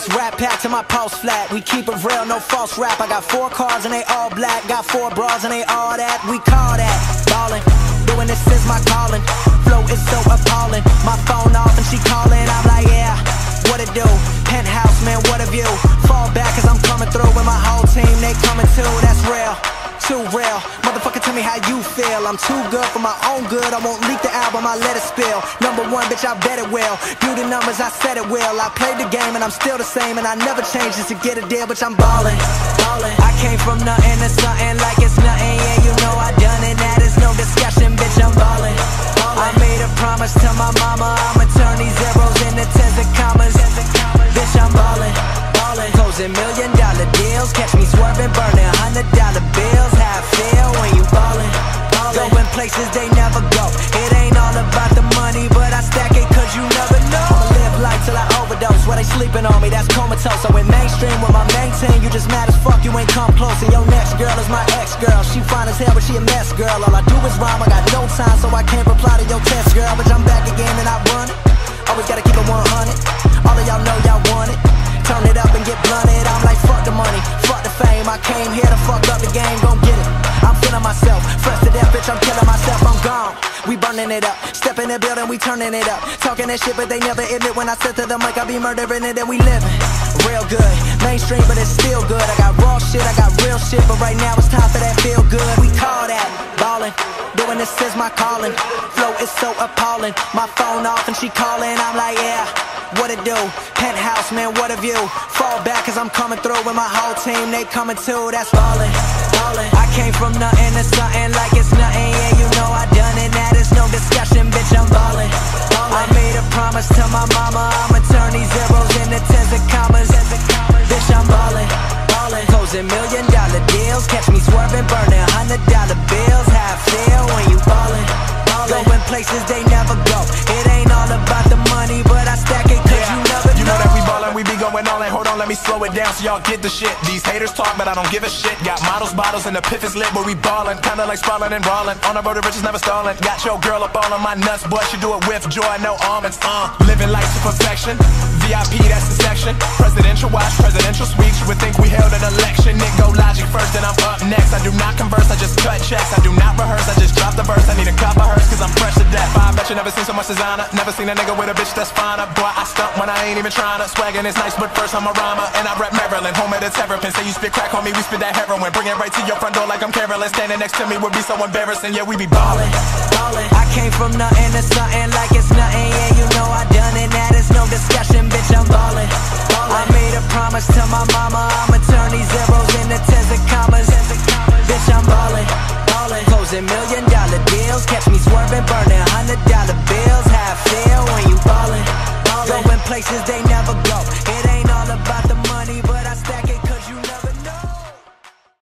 this rap pack to my pulse flat. We keep it real, no false rap. I got 4 cars and they all black. Got 4 bras and they all that. We call that ballin'. Doing this is my calling. Flow is so appalling. My phone off and she calling. I'm like, yeah, what it do? Penthouse, man, what a view. Fall back cause I'm coming through with my whole team. They coming too, that's real. Too real, motherfucker, tell me how you feel. I'm too good for my own good. I won't leak the album, I let it spill. #1, bitch, I bet it will. Do the numbers, I said it will. I played the game and I'm still the same, and I never changed just to get a deal, bitch, I'm ballin', ballin'. I came from nothing to something like it's nothing. Yeah, you know I done it, that is no discussion, bitch, I'm ballin', ballin'. I made a promise to my mama, I'ma turn these zeros into tens and commas. Bitch, I'm ballin', ballin'. Closing $1 million deals, catch me swerving, burning $100 bills. How I feel when you ballin', ballin'. Going places they never go. It ain't all about the money, but I stack it cause you never know. I'ma live life till I overdose. While they sleeping on me, that's comatose. I went mainstream with my main team. You just mad as fuck, you ain't come close. And your next girl is my ex-girl. She fine as hell, but she a mess, girl. All I do is rhyme, I got no time, so I can't reply to your text, girl. But I'm back again and I run it. Always gotta keep it 100. All of y'all know y'all want it. Turn it up and get blunted. I'm like, fuck the money, fuck the fame. I came here to fuck up the game, gon' get it. I'm feeling myself, fresh to death, bitch, I'm killing myself, I'm gone. We burning it up, step in the building, we turning it up. Talking that shit, but they never admit when I said to them like I be murdering it and we living real good. Mainstream, but it's still good. I got raw shit, I got real shit, but right now it's time for that feel good. We call that ballin'. Doing this is my calling. Flow is so appalling. My phone off and she calling. I'm like, yeah, what it do? Penthouse, man, what a view. Fall back cause I'm coming through with my whole team. They coming too, that's ballin', ballin'. I came from nothing to something like it's nothing. Yeah, you know I done it, that is no discussion, bitch, I'm ballin', ballin'. I made a promise to my mama, I'ma turn these zeros into tens and commas. Bitch, I'm ballin', ballin'. Closing $1 million deals, catch me swerving, burning $100 bills. How I feel when you ballin', ballin'. Going places they never go. It ain't all about the money, but I stack it cause you never know. You know that we ballin', we be going all in. Hold on, let me slow it down so y'all get the shit. These haters talk, but I don't give a shit. Got models, bottles, and the piff is lit, but we ballin'. Kinda like sprawlin' and brawlin'. On the road to riches, never stallin'. Got your girl up all on my nuts, boy, she do it with joy, no almonds. Living life to perfection. VIP, that's the section. Presidential watch, presidential suites. You would think we held an election. Nick go Logic first, then I'm up next. I do not converse, I just cut checks. I do not rehearse, I just drop the verse. I need a cup of hers, cause I'm fresh to death. I bet you never seen so much designer. Never seen a nigga with a bitch that's finer. Boy, I stunt when I ain't even tryna. Swaggin' is nice, but first I'm a rhymer. And I rep Maryland, home of the terrapin. Say you spit crack on me, we spit that heroin. Bring it right to your front door like I'm Carolyn. Standing next to me would be so embarrassing. Yeah, we be ballin', ballin'. I came from nothing to something like it's nothing. Yeah, you know I done it, that is no discussion, bitch, I'm ballin', ballin'. I made a promise to my mama, I'ma turn these zeros into tens and commas. Bitch, I'm ballin', ballin'. Closing $1 million deals, catch me swerving, burning $100 bills. How I feel when you ballin', ballin'. Going places they never